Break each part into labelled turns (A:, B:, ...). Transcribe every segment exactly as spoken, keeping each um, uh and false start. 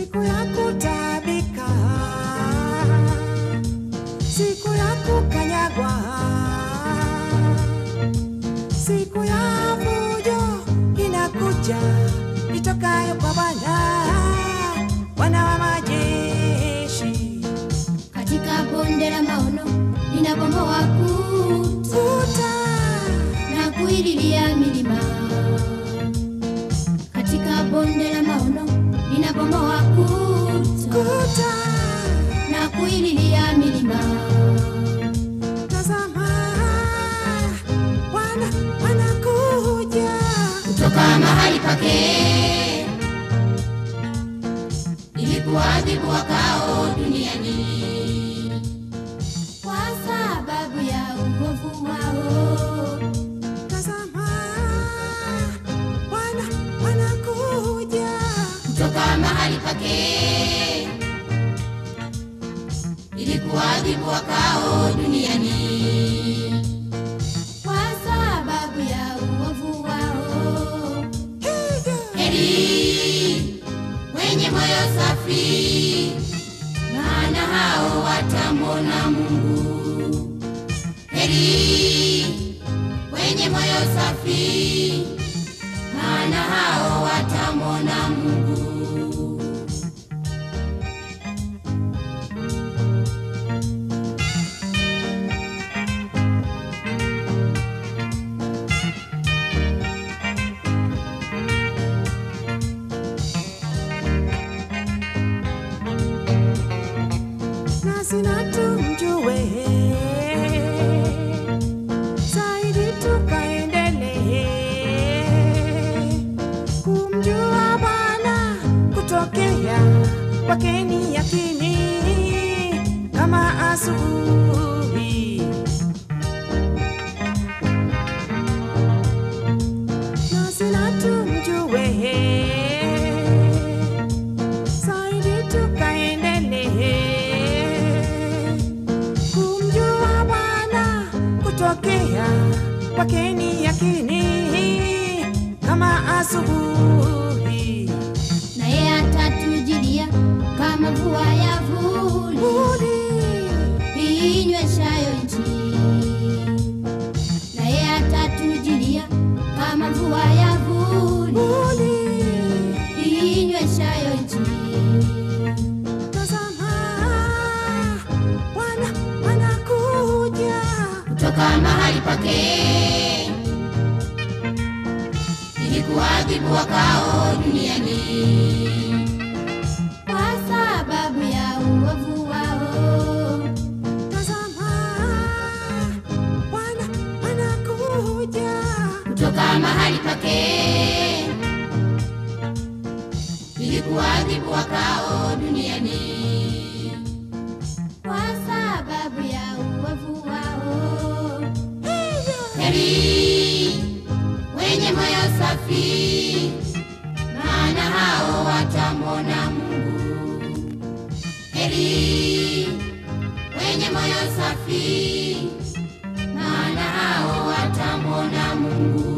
A: siku ya kutabika, siku ya kukanyagwa, siku ya fujo inakuja itokayo kwa Bwana, Bwana wa majeshi.
B: Katika bonde la maono ninabomoa kuta na kuililia milima. Katika bonde la maono ninabomoa kuta na kuililia milima.
A: Tazama, Bwana anakuja
B: kutoka mahali pake ili kuadhibu wakao duniani kwa sababu ya uovu wao.
A: Tazama, Bwana anakuja
B: kutoka mahali pake ili kuadhibu wakao duniani kwa sababu ya uovu wao. Heri wenye moyo safi, maana hao watamwona Mungu. Heri wenye moyo safi, maana hao watamwona Mungu.
A: Sina tumjue zaidi, tukaendelee kumjua Bwana kutokea kwake ni yakini kama asubuhi. Na sina tumjue zaidi, tukaendelee kutokea kwake ni yakini kama asubuhi.
B: Naye atatujilia kama mvua ya vuli inyweshayo nchi. Naye atatujilia kama mvua ya vuli inyweshayo nchi.
A: Tazama, Bwana anakuja
B: kutoka mahali pake ili kuadhibu wakao duniani kwa sababu ya uovu wao.
A: Tazama, Bwana anakuja
B: kutoka mahali pake ili kuadhibu wakao duniani kwa sababu ya uovu wao. Heri wenye moyo safi, maana hao watamwona Mungu. Heri wenye moyo safi, maana hao watamwona Mungu.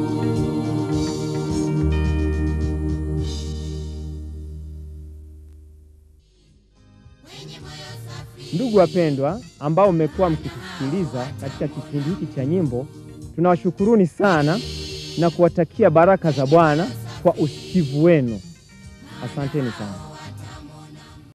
C: Ndugu wapendwa ambao mmekuwa mkitusikiliza katika kipindi hiki cha nyimbo, tunawashukuruni sana na kuwatakia baraka za Bwana kwa usikivu wenu. Asanteni sana.